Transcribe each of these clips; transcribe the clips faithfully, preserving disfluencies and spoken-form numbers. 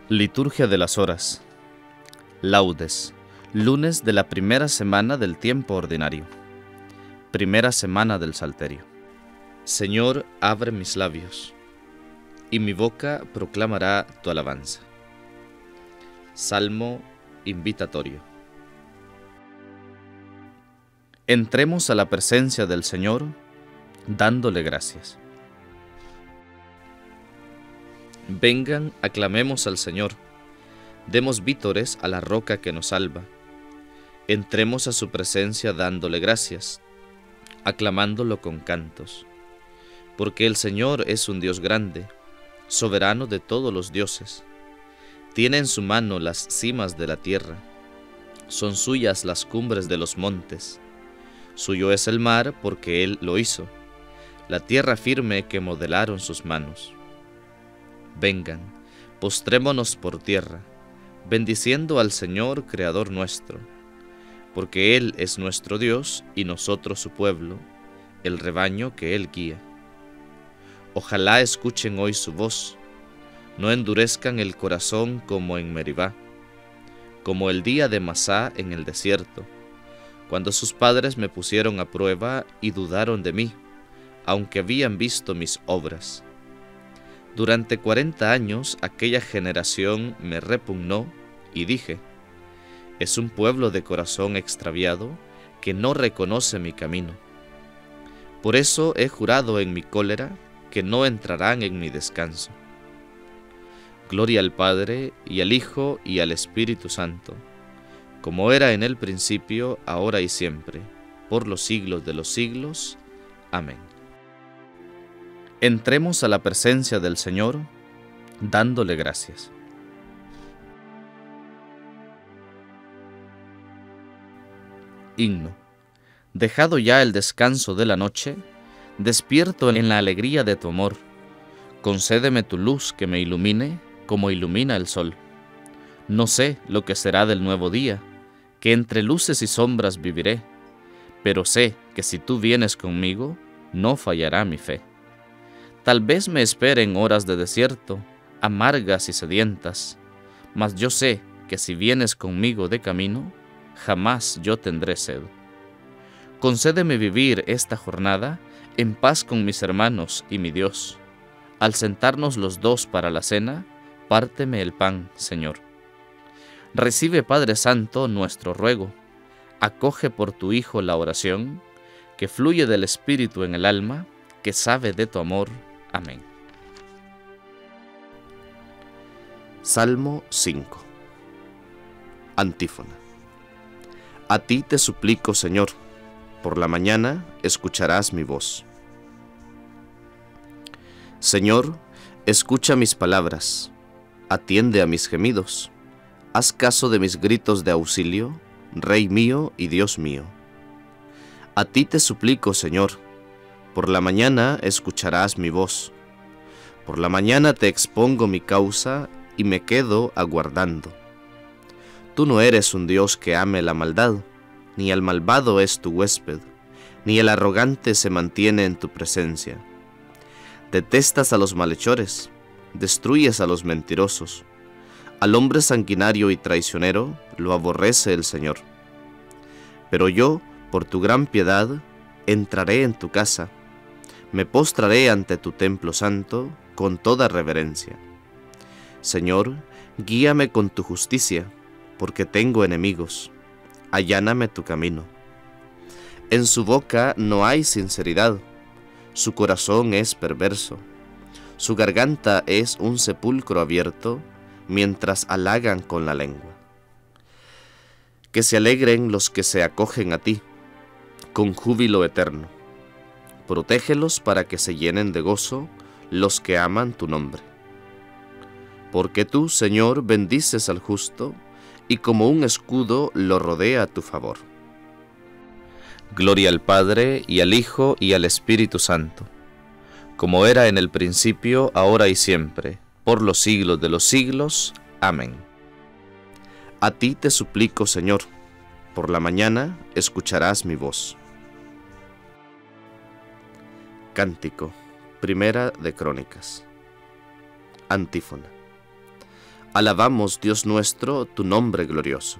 Liturgia de las Horas. Laudes. Lunes de la primera semana del tiempo ordinario. Primera semana del Salterio. Señor, abre mis labios, y mi boca proclamará tu alabanza. Salmo invitatorio. Entremos a la presencia del Señor, dándole gracias. Vengan, aclamemos al Señor, demos vítores a la roca que nos salva. Entremos a su presencia dándole gracias, aclamándolo con cantos. Porque el Señor es un Dios grande, soberano de todos los dioses. Tiene en su mano las cimas de la tierra, son suyas las cumbres de los montes. Suyo es el mar porque Él lo hizo, la tierra firme que modelaron sus manos. Vengan, postrémonos por tierra, bendiciendo al Señor, Creador nuestro, porque Él es nuestro Dios y nosotros su pueblo, el rebaño que Él guía. Ojalá escuchen hoy su voz, no endurezcan el corazón como en Meribá, como el día de Masá en el desierto, cuando sus padres me pusieron a prueba y dudaron de mí, aunque habían visto mis obras. Durante cuarenta años aquella generación me repugnó y dije, es un pueblo de corazón extraviado que no reconoce mi camino. Por eso he jurado en mi cólera que no entrarán en mi descanso. Gloria al Padre, y al Hijo, y al Espíritu Santo, como era en el principio, ahora y siempre, por los siglos de los siglos. Amén. Entremos a la presencia del Señor, dándole gracias. Himno. Dejado ya el descanso de la noche, despierto en la alegría de tu amor. Concédeme tu luz que me ilumine, como ilumina el sol. No sé lo que será del nuevo día, que entre luces y sombras viviré, pero sé que si tú vienes conmigo, no fallará mi fe. Tal vez me esperen horas de desierto, amargas y sedientas, mas yo sé que si vienes conmigo de camino, jamás yo tendré sed. Concédeme vivir esta jornada en paz con mis hermanos y mi Dios. Al sentarnos los dos para la cena, párteme el pan, Señor. Recibe, Padre Santo, nuestro ruego. Acoge por tu Hijo la oración, que fluye del Espíritu en el alma, que sabe de tu amor. Amén. Salmo cinco. Antífona. A ti te suplico, Señor, por la mañana escucharás mi voz. Señor, escucha mis palabras, atiende a mis gemidos, haz caso de mis gritos de auxilio, Rey mío y Dios mío. A ti te suplico, Señor, por la mañana escucharás mi voz. Por la mañana te expongo mi causa y me quedo aguardando. Tú no eres un Dios que ame la maldad, ni el malvado es tu huésped, ni el arrogante se mantiene en tu presencia. Detestas a los malhechores, destruyes a los mentirosos. Al hombre sanguinario y traicionero lo aborrece el Señor. Pero yo, por tu gran piedad, entraré en tu casa. Me postraré ante tu templo santo con toda reverencia. Señor, guíame con tu justicia, porque tengo enemigos. Alláname tu camino. En su boca no hay sinceridad, su corazón es perverso. Su garganta es un sepulcro abierto, mientras halagan con la lengua. Que se alegren los que se acogen a ti, con júbilo eterno. Protégelos para que se llenen de gozo los que aman tu nombre. Porque tú, Señor, bendices al justo, y como un escudo lo rodea a tu favor. Gloria al Padre, y al Hijo, y al Espíritu Santo, como era en el principio, ahora y siempre, por los siglos de los siglos. Amén. A ti te suplico, Señor, por la mañana escucharás mi voz. Cántico, primera de Crónicas. Antífona. Alabamos, Dios nuestro, tu nombre glorioso.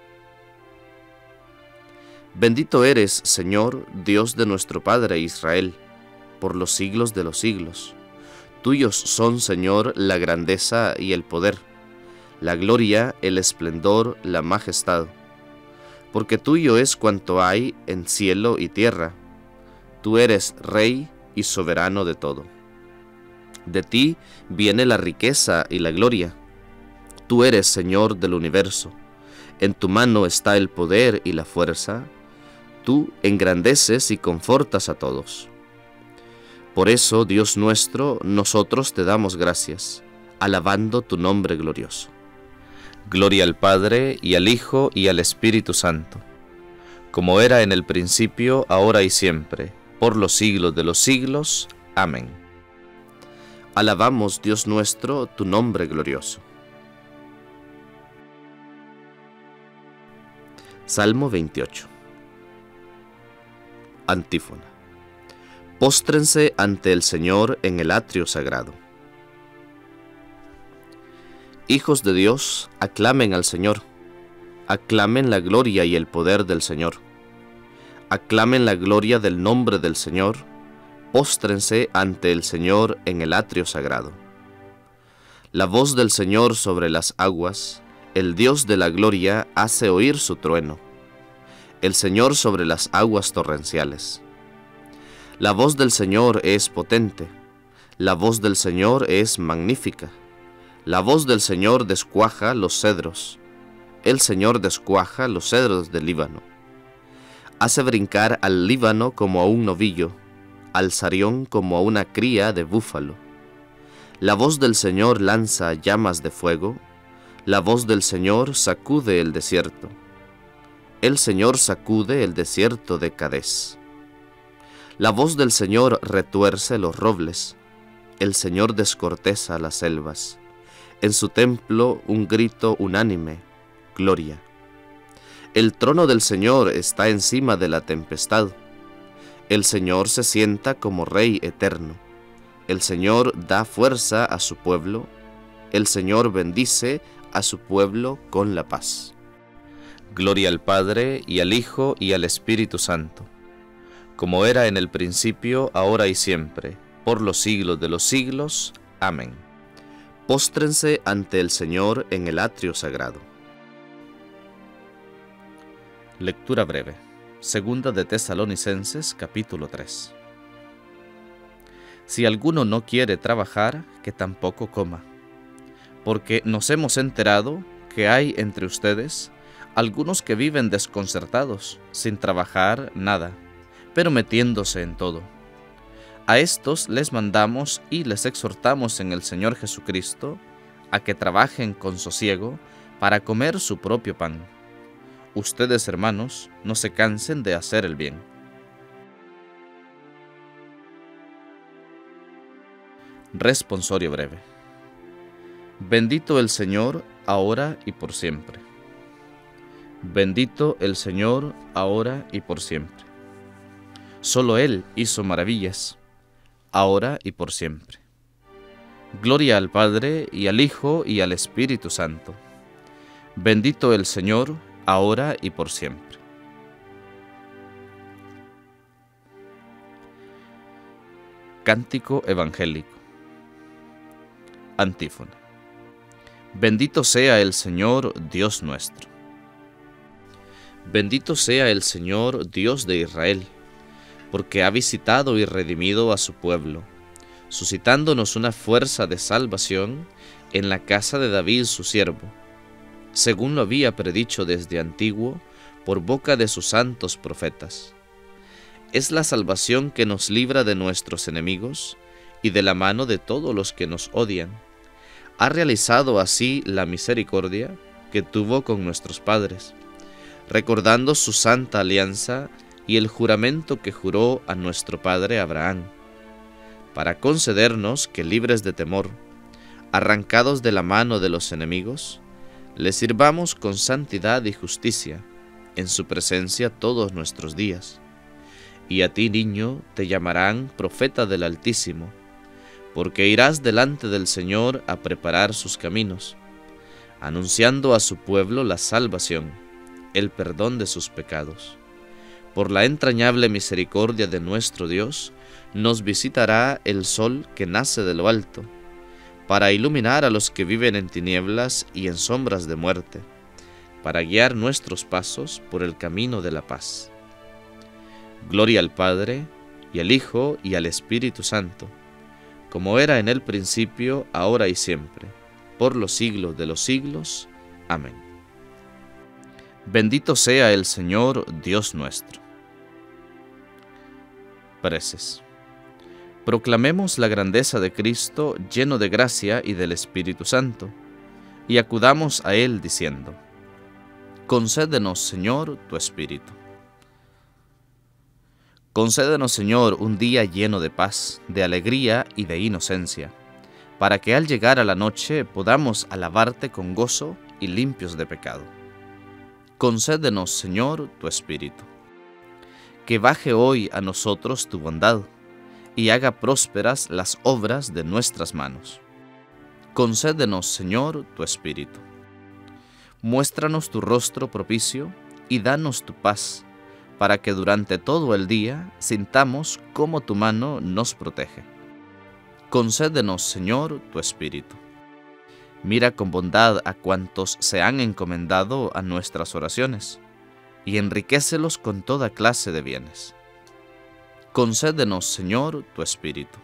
Bendito eres, Señor, Dios de nuestro Padre Israel, por los siglos de los siglos. Tuyos son, Señor, la grandeza y el poder, la gloria, el esplendor, la majestad. Porque tuyo es cuanto hay en cielo y tierra. Tú eres Rey y soberano de todo. De ti viene la riqueza y la gloria. Tú eres Señor del universo. En tu mano está el poder y la fuerza. Tú engrandeces y confortas a todos. Por eso, Dios nuestro, nosotros te damos gracias, alabando tu nombre glorioso. Gloria al Padre, y al Hijo, y al Espíritu Santo, como era en el principio, ahora y siempre, por los siglos de los siglos. Amén. Alabamos, Dios nuestro, tu nombre glorioso. Salmo veintiocho. Antífona. Póstrense ante el Señor en el atrio sagrado. Hijos de Dios, aclamen al Señor. Aclamen la gloria y el poder del Señor. Aclamen la gloria del nombre del Señor. Póstrense ante el Señor en el atrio sagrado. La voz del Señor sobre las aguas, el Dios de la gloria hace oír su trueno. El Señor sobre las aguas torrenciales. La voz del Señor es potente, la voz del Señor es magnífica. La voz del Señor descuaja los cedros, el Señor descuaja los cedros del Líbano. Hace brincar al Líbano como a un novillo, al Sarión como a una cría de búfalo. La voz del Señor lanza llamas de fuego, la voz del Señor sacude el desierto. El Señor sacude el desierto de Cadés. La voz del Señor retuerce los robles, el Señor descorteza las selvas. En su templo un grito unánime, gloria. El trono del Señor está encima de la tempestad. El Señor se sienta como Rey eterno. El Señor da fuerza a su pueblo. El Señor bendice a su pueblo con la paz. Gloria al Padre, y al Hijo, y al Espíritu Santo, como era en el principio, ahora y siempre, por los siglos de los siglos. Amén. Póstrense ante el Señor en el atrio sagrado. Lectura breve. Segunda de Tesalonicenses, capítulo tres. Si alguno no quiere trabajar, que tampoco coma, porque nos hemos enterado que hay entre ustedes algunos que viven desconcertados, sin trabajar nada, pero metiéndose en todo. A estos les mandamos y les exhortamos en el Señor Jesucristo a que trabajen con sosiego para comer su propio pan. Ustedes, hermanos, no se cansen de hacer el bien. Responsorio breve. Bendito el Señor, ahora y por siempre. Bendito el Señor, ahora y por siempre. Solo Él hizo maravillas, ahora y por siempre. Gloria al Padre, y al Hijo, y al Espíritu Santo. Bendito el Señor, ahora y por siempre. Cántico evangélico. Antífona. Bendito sea el Señor, Dios nuestro. Bendito sea el Señor, Dios de Israel, porque ha visitado y redimido a su pueblo, suscitándonos una fuerza de salvación en la casa de David su siervo, según lo había predicho desde antiguo por boca de sus santos profetas. Es la salvación que nos libra de nuestros enemigos y de la mano de todos los que nos odian. Ha realizado así la misericordia que tuvo con nuestros padres, recordando su santa alianza y el juramento que juró a nuestro padre Abraham, para concedernos que, libres de temor, arrancados de la mano de los enemigos, le sirvamos con santidad y justicia en su presencia todos nuestros días. Y a ti, niño, te llamarán profeta del Altísimo, porque irás delante del Señor a preparar sus caminos, anunciando a su pueblo la salvación, el perdón de sus pecados. Por la entrañable misericordia de nuestro Dios, nos visitará el sol que nace de lo alto, para iluminar a los que viven en tinieblas y en sombras de muerte, para guiar nuestros pasos por el camino de la paz. Gloria al Padre, y al Hijo, y al Espíritu Santo, como era en el principio, ahora y siempre, por los siglos de los siglos. Amén. Bendito sea el Señor, Dios nuestro. Preces. Proclamemos la grandeza de Cristo, lleno de gracia y del Espíritu Santo, y acudamos a Él diciendo: concédenos, Señor, tu Espíritu. Concédenos, Señor, un día lleno de paz, de alegría y de inocencia, para que al llegar a la noche podamos alabarte con gozo y limpios de pecado. Concédenos, Señor, tu Espíritu. Que baje hoy a nosotros tu bondad, y haga prósperas las obras de nuestras manos. Concédenos, Señor, tu Espíritu. Muéstranos tu rostro propicio, y danos tu paz, para que durante todo el día sintamos cómo tu mano nos protege. Concédenos, Señor, tu Espíritu. Mira con bondad a cuantos se han encomendado a nuestras oraciones, y enriquécelos con toda clase de bienes. Concédenos, Señor, tu Espíritu.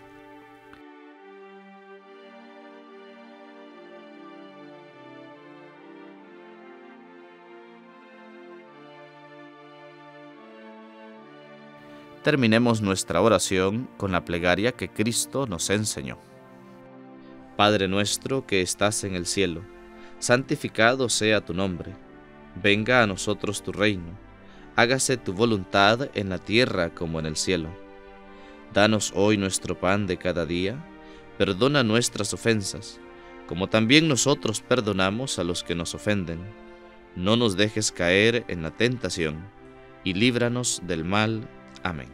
Terminemos nuestra oración con la plegaria que Cristo nos enseñó. Padre nuestro que estás en el cielo, santificado sea tu nombre. Venga a nosotros tu reino, hágase tu voluntad en la tierra como en el cielo. Danos hoy nuestro pan de cada día, perdona nuestras ofensas, como también nosotros perdonamos a los que nos ofenden. No nos dejes caer en la tentación, y líbranos del mal. Amén.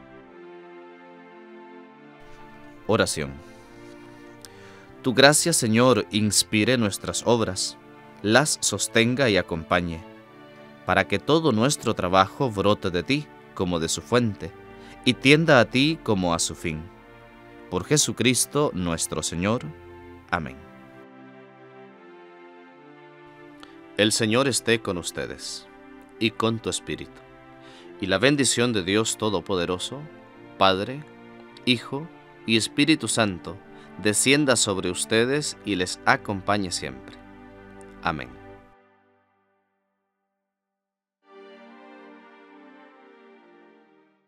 Oración. Tu gracia, Señor, inspire nuestras obras, las sostenga y acompañe, para que todo nuestro trabajo brote de ti como de su fuente, y tienda a ti como a su fin. Por Jesucristo nuestro Señor. Amén. El Señor esté con ustedes, y con tu espíritu, y la bendición de Dios Todopoderoso, Padre, Hijo y Espíritu Santo, descienda sobre ustedes y les acompañe siempre. Amén.